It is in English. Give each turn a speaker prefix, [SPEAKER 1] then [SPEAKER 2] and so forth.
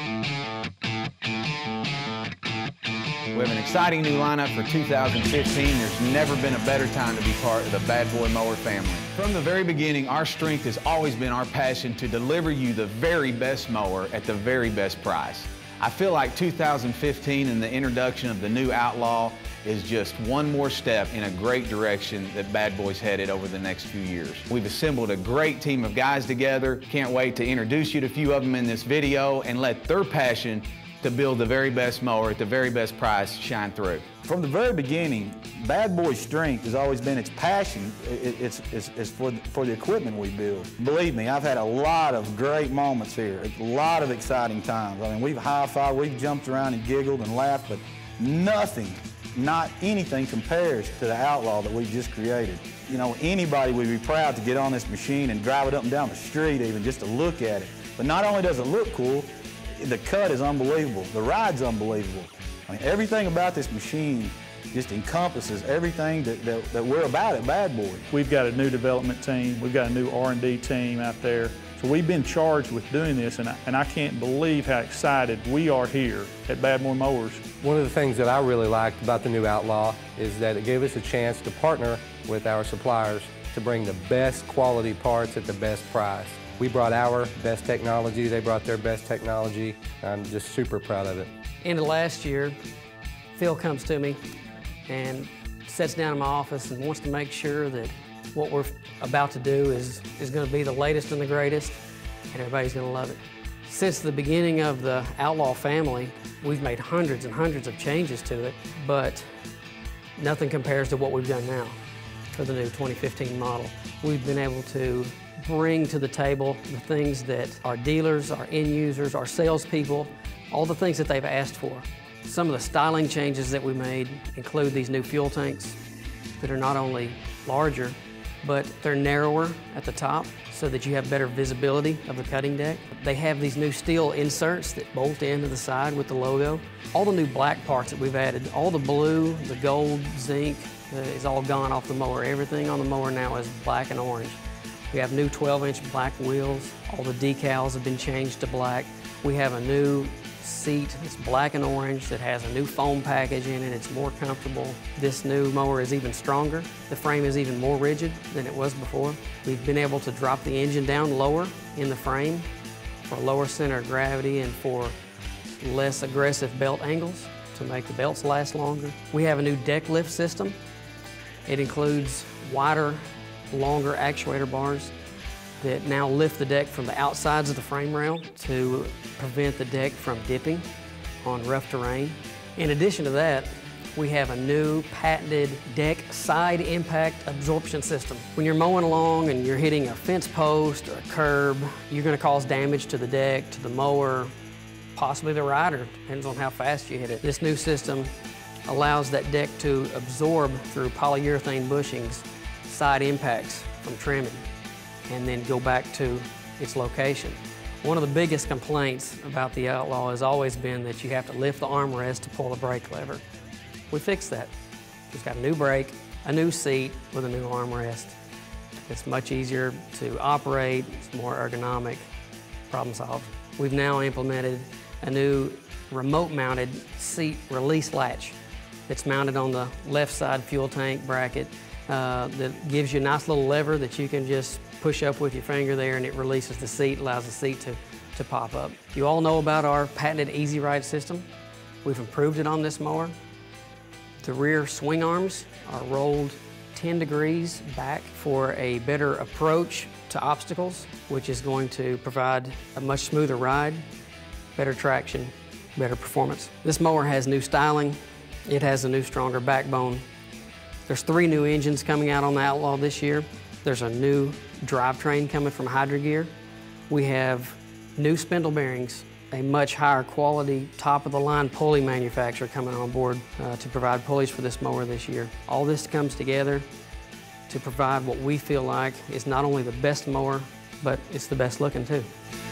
[SPEAKER 1] We have an exciting new lineup for 2015. There's never been a better time to be part of the Bad Boy Mower family. From the very beginning, our strength has always been our passion to deliver you the very best mower at the very best price. I feel like 2015 and the introduction of the new Outlaw is just one more step in a great direction that Bad Boy's headed over the next few years. We've assembled a great team of guys together. Can't wait to introduce you to a few of them in this video and let their passion to build the very best mower at the very best price shine through.
[SPEAKER 2] From the very beginning, Bad Boy's strength has always been its passion. It's for the equipment we build. Believe me, I've had a lot of great moments here, a lot of exciting times. I mean, we've high-fived, we've jumped around and giggled and laughed, but nothing, not anything compares to the Outlaw that we've just created. You know, anybody would be proud to get on this machine and drive it up and down the street even just to look at it. But not only does it look cool, the cut is unbelievable. The ride's unbelievable. I mean, everything about this machine just encompasses everything that we're about at Bad Boy.
[SPEAKER 3] We've got a new development team. We've got a new R&D team out there. So we've been charged with doing this, and I can't believe how excited we are here at Bad Boy Mowers.
[SPEAKER 4] One of the things that I really liked about the new Outlaw is that it gave us a chance to partner with our suppliers to bring the best quality parts at the best price. We brought our best technology, they brought their best technology. I'm just super proud of it.
[SPEAKER 5] End of last year, Phil comes to me and sits down in my office and wants to make sure that what we're about to do is going to be the latest and the greatest, and everybody's going to love it. Since the beginning of the Outlaw family, we've made hundreds and hundreds of changes to it, but nothing compares to what we've done now for the new 2015 model. We've been able to bring to the table the things that our dealers, our end users, our salespeople, all the things that they've asked for. Some of the styling changes that we made include these new fuel tanks that are not only larger, but they're narrower at the top so that you have better visibility of the cutting deck. They have these new steel inserts that bolt into the side with the logo. All the new black parts that we've added, all the blue, the gold, zinc, is all gone off the mower. Everything on the mower now is black and orange. We have new 12-inch black wheels. All the decals have been changed to black. We have a new seat that's black and orange that has a new foam package in it. It's more comfortable. This new mower is even stronger. The frame is even more rigid than it was before. We've been able to drop the engine down lower in the frame for a lower center of gravity and for less aggressive belt angles to make the belts last longer. We have a new deck lift system. It includes wider, longer actuator bars that now lift the deck from the outsides of the frame rail to prevent the deck from dipping on rough terrain. In addition to that, we have a new patented deck side impact absorption system. When you're mowing along and you're hitting a fence post or a curb, you're going to cause damage to the deck, to the mower, possibly the rider, depends on how fast you hit it. This new system allows that deck to absorb through polyurethane bushings side impacts from trimming and then go back to its location. One of the biggest complaints about the Outlaw has always been that you have to lift the armrest to pull the brake lever. We fixed that. It's got a new brake, a new seat with a new armrest. It's much easier to operate, it's more ergonomic, problem solved. We've now implemented a new remote-mounted seat release latch that's mounted on the left side fuel tank bracket that gives you a nice little lever that you can just push up with your finger there and it releases the seat, allows the seat to pop up. You all know about our patented Easy Ride system. We've improved it on this mower. The rear swing arms are rolled 10 degrees back for a better approach to obstacles, which is going to provide a much smoother ride, better traction, better performance. This mower has new styling. It has a new, stronger backbone. There's 3 new engines coming out on the Outlaw this year. There's a new drivetrain coming from Hydro Gear. We have new spindle bearings, a much higher quality, top-of-the-line pulley manufacturer coming on board to provide pulleys for this mower this year. All this comes together to provide what we feel like is not only the best mower, but it's the best looking too.